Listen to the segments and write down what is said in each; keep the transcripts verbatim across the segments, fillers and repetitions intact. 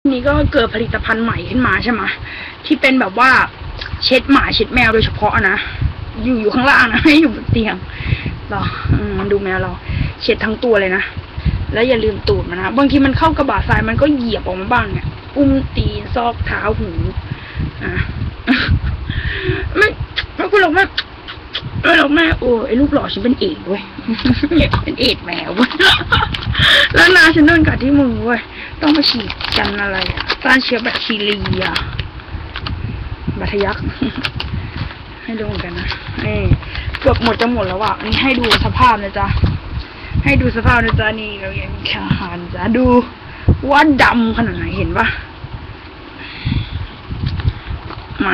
นี้ก็เกิดผลิตภัณฑ์ใหม่ขึ้นมาใช่ไหมที่เป็นแบบว่าเช็ดหมาเช็ดแมวโดยเฉพาะนะอยู่อยู่ข้างล่างนะไม่อยู่บนเตียงหรอมันดูแมวเราเช็ดทั้งตัวเลยนะแล้วอย่าลืมตูดมันนะบางทีมันเข้ากระบะทรายมันก็เหยียบออกมาบ้างเนี่ยอุ้มตีนซอกเท้าหูอ่ะไม่ไม่คุณหรอกแม่ไม่หรอกแม่โอ้ไอ้ลูกหล่อฉันเป็นเอกเว้ยเป็นเอกแมวเว้ยแล้วนาฉันโดนกัดที่มือเว้ยต้องไปฉีดกันอะไรอ่ะต้านเชื้อแบคทีเรียบาดทะยักให้ดูเหมือนกันนะนี่เกือบหมดจะหมดแล้วอ่ะนี่ให้ดูสภาพนะจ๊ะให้ดูสภาพนะจ๊ะนี่เรายังมีอาหารจ๊ะดูว่าดำขนาดไหนเห็นปะมา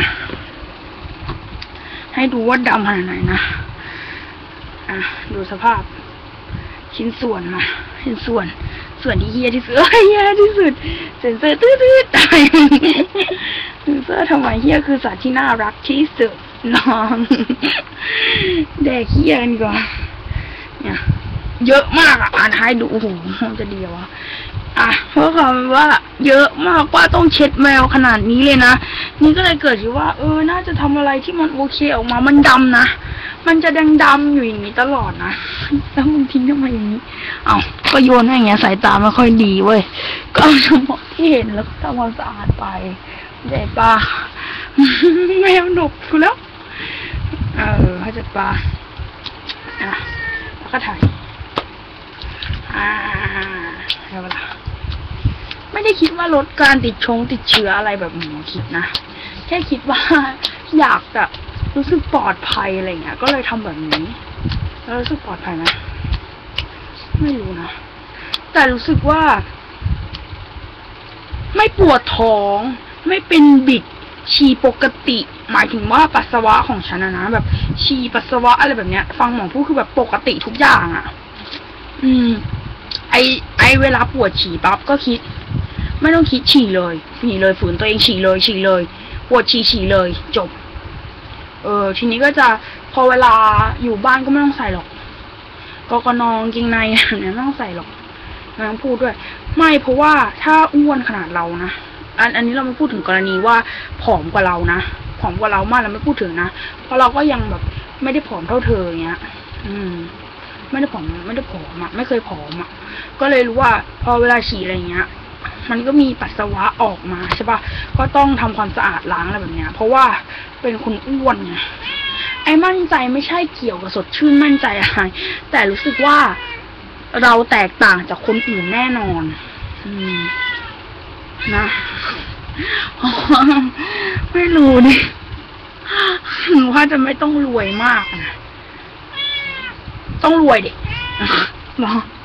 ให้ดูว่าดำขนาดไหนนะอ่ะดูสภาพชิ้นส่วนมาชิ้นส่วนส่วนที่เฮี้ยที่สุดเฮี้ยที่สุดเซ็นเซอร์ตื้อๆตายเซ็นเซอร์ทำไมเฮี้ยคือสัตว์ที่น่ารักที่สุดน้องแดกเฮี้ยกันก่อนเนี่ยเยอะมากอ่ะอ่านให้ดูโอ้โหจะดีวะอ่ะเพราะคำว่าเยอะมากว่าต้องเช็ดแมวขนาดนี้เลยนะนี่ก็เลยเกิดที่ว่าเออน่าจะทำอะไรที่มันโอเคออกมามันดำนะมันจะแดงดำอยู่อย่างนี้ตลอดนะแล้วมึงทิ้งทำไมอย่างนี้เอ้าก็โยนให้อย่างเงี้ยสายตาไม่ค่อยดีเว้ยก็เอาเฉพาะที่เห็นแล้วก็ทำความสะอาดไปเด็ดปลาแมวหนุกกูแล้วเออเขาจะปลาอ่ะแล้วก็ถ่ายอ่าเดี๋ยวเวลาไม่ได้คิดว่าลดการติดชงติดเชื้ออะไรแบบหมอคิดนะแค่คิดว่าอยากแบบรู้สึกปลอดภัยอะไรเงี้ยก็เลยทำแบบนี้แล้วรู้สึกปลอดภัยไหมไม่รู้นะแต่รู้สึกว่าไม่ปวดท้องไม่เป็นบิดฉี่ปกติหมายถึงว่าปัสสาวะของฉันนะนะแบบฉี่ปัสสาวะอะไรแบบเนี้ยฟังหมอพูดคือแบบปกติทุกอย่างอ่ะอืมไอไอเวลาปวดฉี่ปั๊บก็คิดไม่ต้องคิดฉี่เลยฉี่เลยฝืนตัวเองฉี่เลยฉี่เลยปวดฉี่ฉี่เลยจบเออทีนี้ก็จะพอเวลาอยู่บ้านก็ไม่ต้องใส่หรอกกกนองกิงในเนี่ยไม่ต้องใส่หรอกไม่ต้องพูดด้วยไม่เพราะว่าถ้าอ้วนขนาดเรานะอันอันนี้เราไม่พูดถึงกรณีว่าผอมกว่าเรานะผอมกว่าเรามากเราไม่พูดถึงนะเพราะเราก็ยังแบบไม่ได้ผอมเท่าเธออย่างเงี้ยอืมไม่ได้ผอมไม่ได้ผอมอ่ะไม่เคยผอมอ่ะก็เลยรู้ว่าพอเวลาฉี่อะไรเงี้ยมันก็มีปัสสาวะออกมาใช่ป่ะก็ต้องทำความสะอาดล้างอะไรแบบเนี้ยเพราะว่าเป็นคนอ้วนไงไอ้มั่นใจไม่ใช่เกี่ยวกับสดชื่นมั่นใจอะไรแต่รู้สึกว่าเราแตกต่างจากคนอื่นแน่นอนอืมนะไม่รู้ดิหนูว่าจะไม่ต้องรวยมากนะต้องรวยดิหรอ